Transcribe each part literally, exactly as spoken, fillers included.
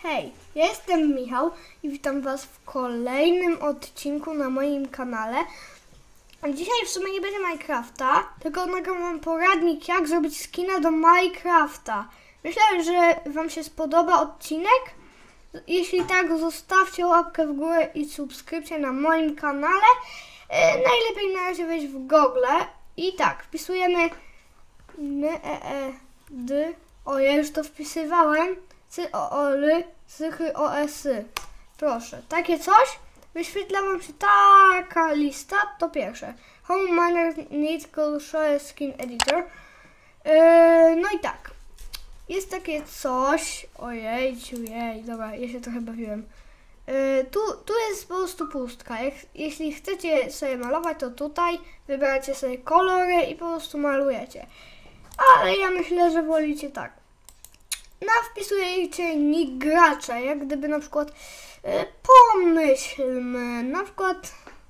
Hej, ja jestem Michał i witam Was w kolejnym odcinku na moim kanale. Dzisiaj w sumie nie będzie Minecrafta, tylko nagram poradnik, jak zrobić skina do Minecrafta. Myślę, że Wam się spodoba odcinek. Jeśli tak, zostawcie łapkę w górę i subskrypcję na moim kanale. E, najlepiej na razie wejść w Google i tak, wpisujemy n, e, e, d, o ja już to wpisywałem, c, o, o, l, z, ch, o, s. Proszę, takie coś, wyświetla Wam się taka lista, to pierwsze. Home Miner Need Go Show Skin Editor. Yy, no i tak, jest takie coś, ojej, jej, dobra, ja się trochę bawiłem. Yy, tu, tu jest po prostu pustka. Jak, jeśli chcecie sobie malować, to tutaj wybieracie sobie kolory i po prostu malujecie. Ale ja myślę, że wolicie tak. No, wpisujecie nick gracza, jak gdyby na przykład yy, pomyślmy, na przykład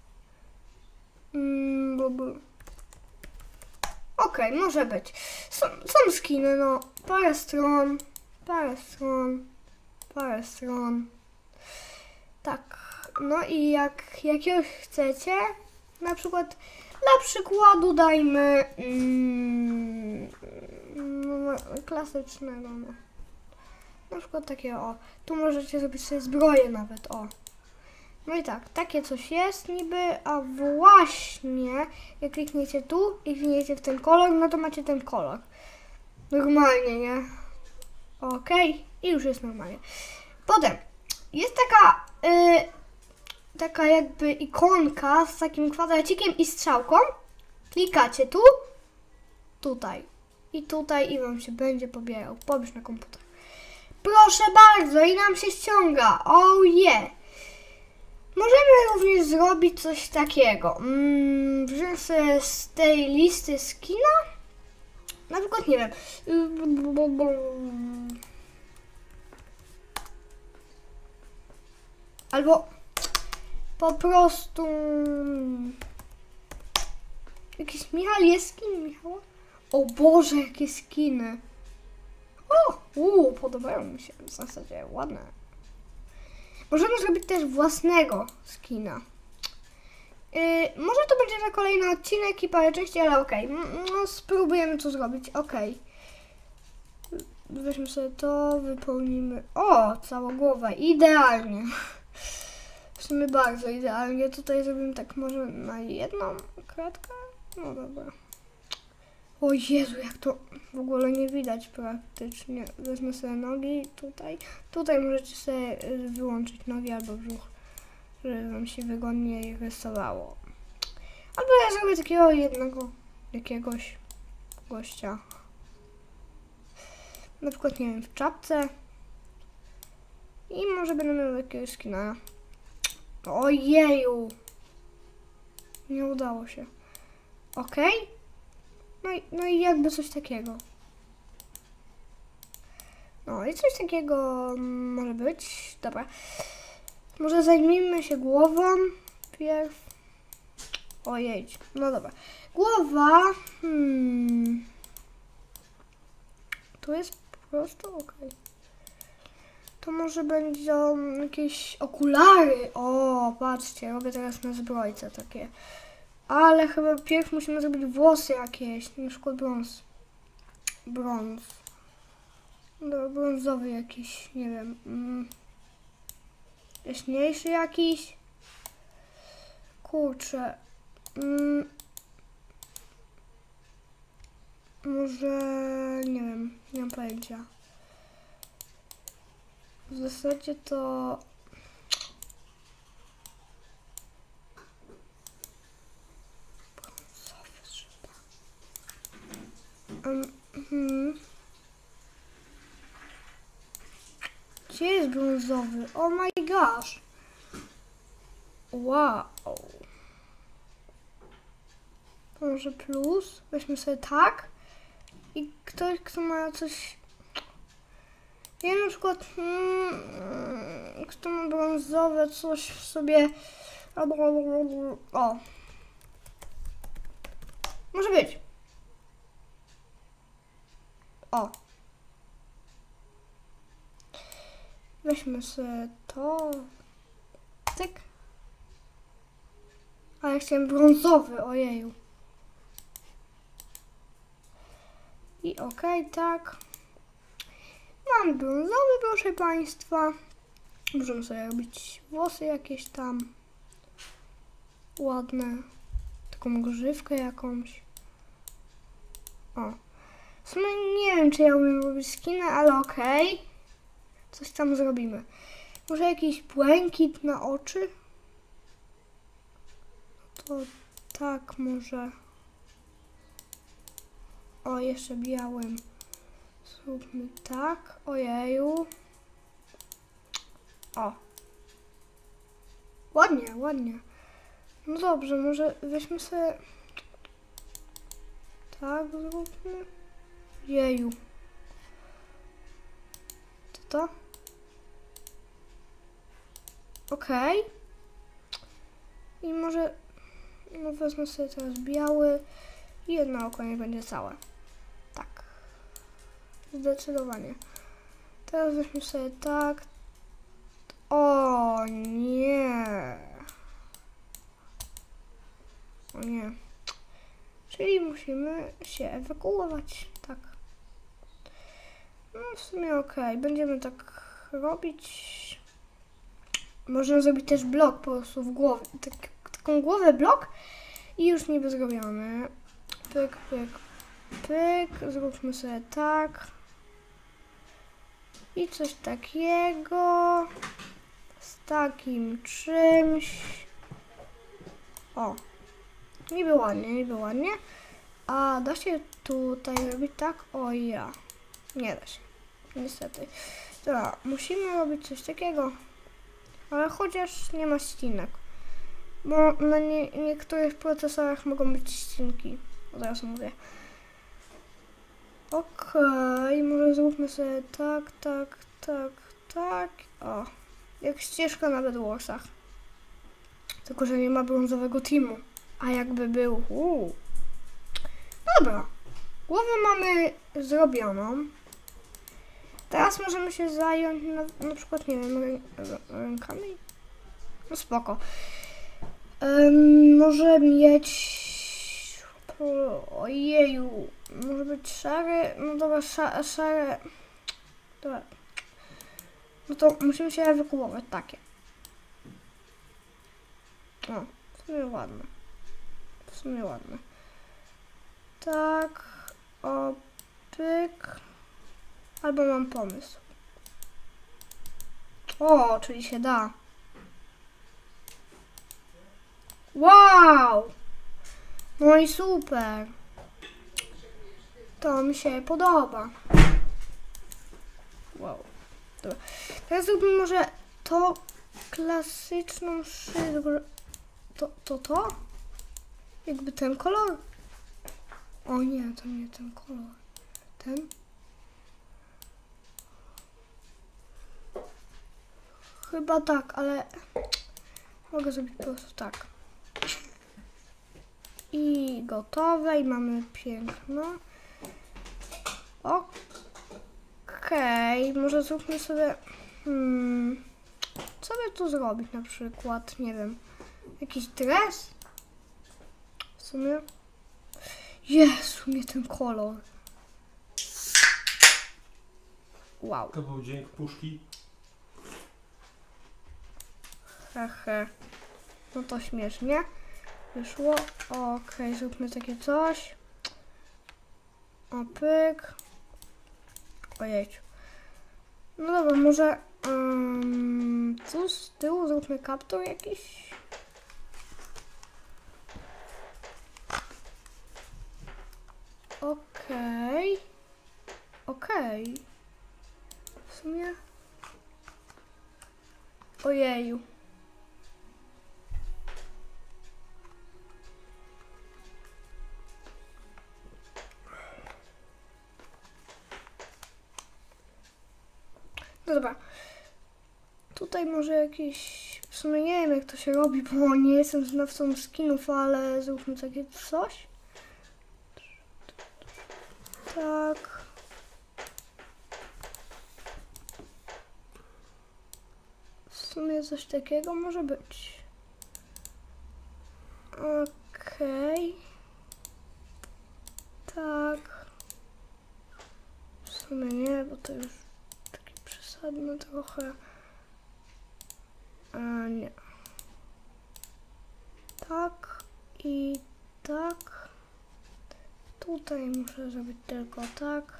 mm, okej, okay, może być. Są, są skiny, no, parę stron, parę stron, parę stron. Tak, no i jak jakiegoś chcecie, na przykład dla przykładu dajmy mm, no, klasycznego, no. Na przykład takie, o, tu możecie zrobić sobie zbroję nawet, o. No i tak, takie coś jest niby, a właśnie jak klikniecie tu i klikniecie w ten kolor, no to macie ten kolor. Normalnie, nie? Okej, okay. I już jest normalnie. Potem jest taka, yy, taka jakby ikonka z takim kwadracikiem i strzałką. Klikacie tu, tutaj i tutaj i Wam się będzie pobierał. Pobierz na komputer. Proszę bardzo, i nam się ściąga. Oh yeah. Możemy również zrobić coś takiego. Mm, wziąć sobie z tej listy skina. Na przykład, nie wiem. Albo po prostu jakiś Michał jest skin Michała? O Boże, jakie skiny. O, uu, podobają mi się w zasadzie, ładne. Możemy zrobić też własnego skina. Yy, może to będzie na kolejny odcinek i parę części, ale okej. Okay. No, spróbujemy to zrobić, okej. Okay. Weźmy sobie to, wypełnimy. O, całą głowę, idealnie. W sumie bardzo idealnie. Tutaj zrobimy tak może na jedną kratkę. No dobra. O Jezu, jak to w ogóle nie widać praktycznie. Wezmę sobie nogi tutaj. Tutaj możecie sobie wyłączyć nogi albo brzuch, żeby Wam się wygodniej rysowało. Albo ja zrobię takiego jednego, jakiegoś gościa. Na przykład, nie wiem, w czapce. I może będę miał jakiegoś skina. Ojeju! Nie udało się. Okej? Okay? No i, no i jakby coś takiego. No i coś takiego może być. Dobra. Może zajmijmy się głową pierw. Ojej. No dobra. Głowa. Hmm. Tu jest po prostu ok. To może będą jakieś okulary. O, patrzcie, robię teraz na zbrojce takie. Ale chyba pierw musimy zrobić włosy jakieś, na przykład brąz. Brąz. No, brązowy jakiś, nie wiem. Mm. Jaśniejszy jakiś. Kurczę. Mm. Może, nie wiem, nie mam pojęcia. W zasadzie to... Mhm. Gdzie jest brązowy? Oh my gosh. Wow. To może plus. Weźmy sobie tak. I ktoś, kto ma coś... Ja na przykład... Hmm, kto ma brązowe coś w sobie... O. Może być. O. Weźmy sobie to. Cyk. A ja chciałem brązowy, ojeju. I okej, okay, tak. Mam brązowy, proszę Państwa. Możemy sobie robić włosy jakieś tam. Ładne. Taką grzywkę jakąś. O. W sumie nie wiem, czy ja umiem robić skiny, ale okej. Okay. Coś tam zrobimy. Może jakiś błękit na oczy? To tak może. O, jeszcze białym. Zróbmy tak. Ojeju. O. Ładnie, ładnie. No dobrze, może weźmy sobie... Tak zróbmy. Jeju. Co to? Okej. Okay. I może... No wezmę sobie teraz biały. I jedno oko nie będzie całe. Tak. Zdecydowanie. Teraz weźmy sobie tak. O nie. O nie. Czyli musimy się ewakuować. Tak. No w sumie okej. Okay. Będziemy tak robić. Można zrobić też blok po prostu w głowie. Tak, taką głowę blok i już niby zrobiony. Pyk, pyk, pyk. Zróbmy sobie tak. I coś takiego. Z takim czymś. O. Niby ładnie, niby ładnie. A da się tutaj robić tak? O ja. Nie da się. Niestety. Dobra, musimy robić coś takiego. Ale chociaż nie ma ścinek. Bo na nie, niektórych procesorach mogą być ścinki. Od razu mówię. Okej, okay, może zróbmy sobie tak, tak, tak, tak. O. Jak ścieżka na Bedwarsach. Tylko, że nie ma brązowego teamu. A jakby był... Uu. Dobra. Głowę mamy zrobioną. Teraz możemy się zająć na, na przykład, nie wiem, rę, rękami. No spoko. Um, może mieć... Ojeju. Może być szary. No dobra, szare. szare. Dobra. No to musimy się ewakuować. Takie. O, w sumie ładne. W sumie ładne. Tak. O, pyk. Albo mam pomysł. O, czyli się da. Wow! No i super. To mi się podoba. Wow. Dobra. Teraz zróbmy może to klasyczną szybę. To, to, to? Jakby ten kolor? O nie, to nie ten kolor. Ten? Chyba tak, ale mogę zrobić po prostu tak. I gotowe, i mamy piękno. Okej, okay, może zróbmy sobie... Hmm, co by tu zrobić na przykład? Nie wiem. Jakiś dres? W sumie... Jezu, nie ten kolor. Wow. To był dźwięk puszki. Hehe. No to śmiesznie. Wyszło. Okej, okay, zróbmy takie coś. O, pyk. Ojejciu. No dobra, może um, tu z tyłu zróbmy kaptur jakiś. Okej. Okay. Okej. Okay. W sumie... Ojeju. No dobra. Tutaj może jakieś... W sumie nie wiem, jak to się robi, bo nie jestem znawcą skinów, ale zróbmy takie coś. Tak. sumie coś takiego może być. Okej. Okay. Tak. W sumie nie, bo to już takie przesadne trochę. A nie. Tak i tak. Tutaj muszę zrobić tylko tak.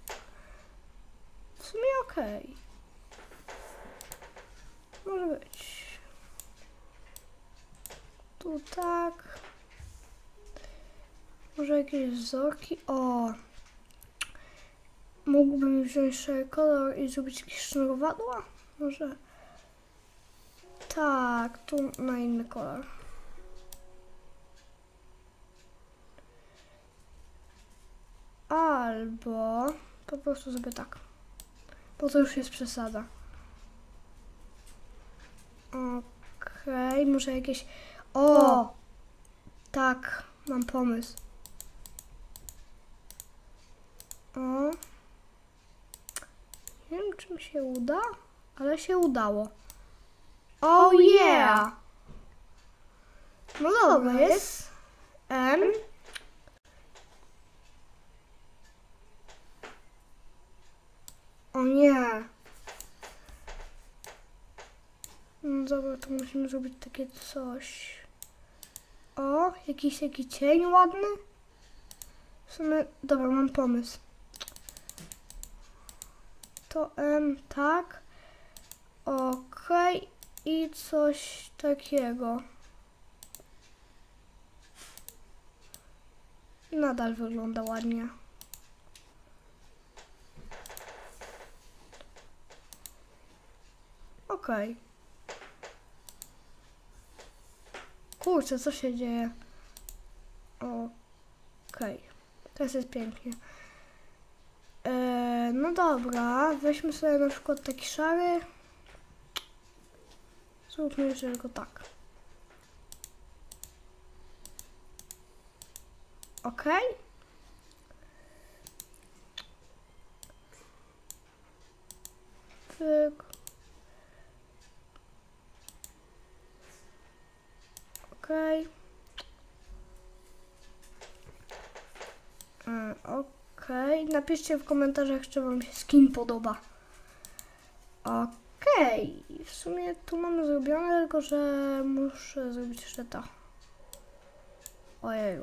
W sumie okej. Okay. Może być. Tu tak. Może jakieś wzorki. O! Mógłbym wziąć szary kolor i zrobić jakieś sznurowadła? Może. Tak, tu na inny kolor. Albo po prostu zrobię tak. Bo to już jest przesada. Okej, okay, może jakieś... O! Tak, mam pomysł. O. Nie wiem, czy mi się uda, ale się udało. Oh yeah! No dobra, jest M. O nie. No dobra, to musimy zrobić takie coś. O, jakiś taki cień ładny. W sumie, dobra, mam pomysł. To M, tak. Okej. Okay. I coś takiego. Nadal wygląda ładnie. Okej. Okay. Kurczę, co się dzieje? Okej. Okay. Teraz jest pięknie. Eee, no dobra, weźmy sobie na przykład taki szary. Zróbmy jeszcze tylko tak. Okej. Okay. Pyk. Okej. Okay. Okej. Okay. Napiszcie w komentarzach, czy wam się skin podoba. Okej. Okay. W sumie tu mamy zrobione, tylko że muszę zrobić jeszcze to. Ojeju.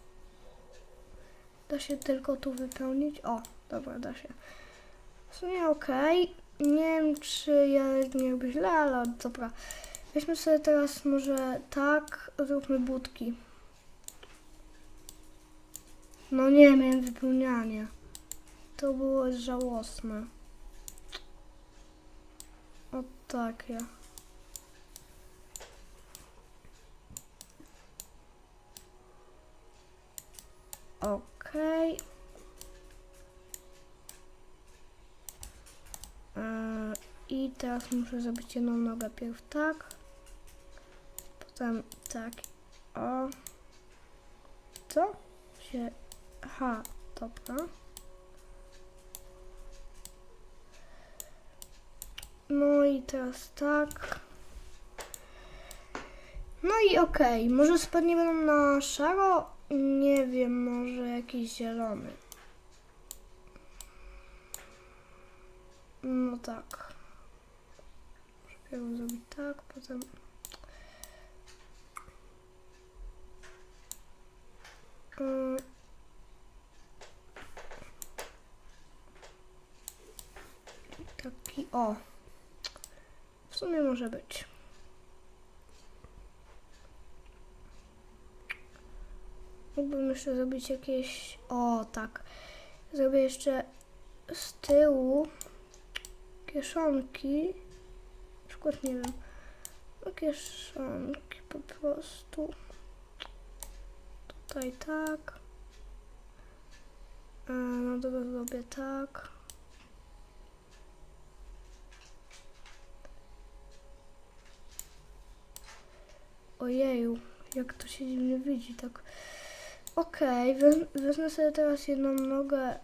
Da się tylko tu wypełnić? O, dobra, da się. W sumie okej. Okay. Nie wiem, czy ja nie robię źle, ale dobra. Weźmy sobie teraz może tak, zróbmy budki. No nie, miałem wypełnianie. To było żałosne. O takie. Okej. Okay. Yy, I teraz muszę zrobić jedną nogę pierw tak. Potem tak. O. Co? Się... Aha, dobra. No i teraz tak. No i okej. Okay. Może spodnie będą na szaro? Nie wiem, może jakiś zielony. No tak. Muszę zrobić tak, potem... Yy. Taki, o. W sumie może być. Mógłbym jeszcze zrobić jakieś... O, tak. Zrobię jeszcze z tyłu kieszonki. Na przykład, nie wiem. No kieszonki po prostu. Tutaj tak. No dobra, zrobię tak. Ojeju, jak to się dziwnie widzi, tak. Okej, okay, wezmę sobie teraz jedną nogę,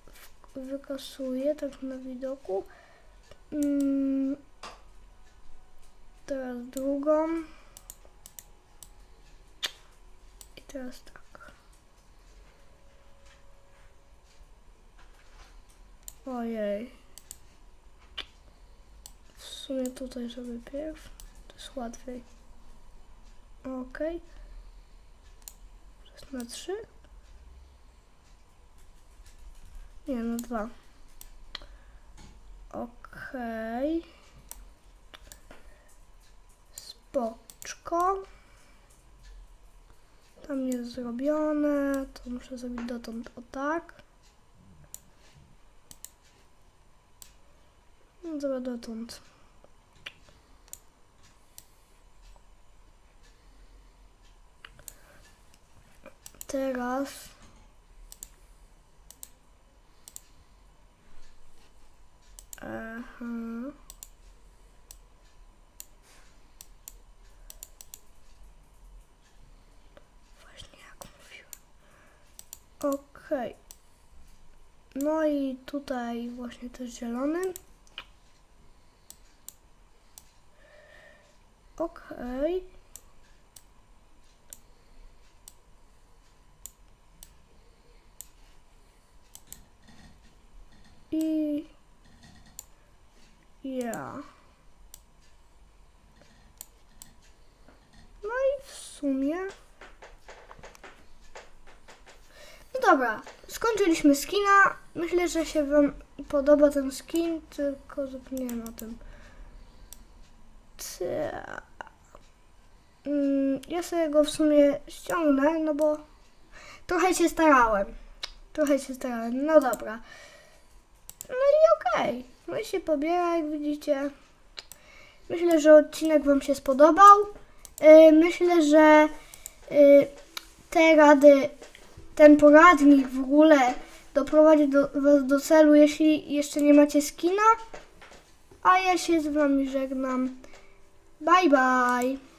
wykasuję, tak na widoku. Mm, teraz tak. Ojej. W sumie tutaj sobie pierw. To jest łatwiej. Okej. Okay. Na trzy? Nie, na dwa. Okej. Okay. Spoczko. Tam jest zrobione. To muszę zrobić dotąd o tak. No dobra, dotąd. Teraz aha. Właśnie jak mówiłem. Okej. Okay. No i tutaj właśnie też zielony. Okej. Okay. I ja. No i w sumie. No dobra, skończyliśmy skina. Myślę, że się wam podoba ten skin, tylko zapomniałem o tym. Ja sobie go w sumie ściągnę, no bo trochę się starałem. Trochę się starałem, no dobra. No i okej, okay. No i się pobiera, jak widzicie. Myślę, że odcinek wam się spodobał. Yy, myślę, że yy, te rady, ten poradnik w ogóle doprowadzi do, was do celu, jeśli jeszcze nie macie skina. A ja się z wami żegnam. Bye bye.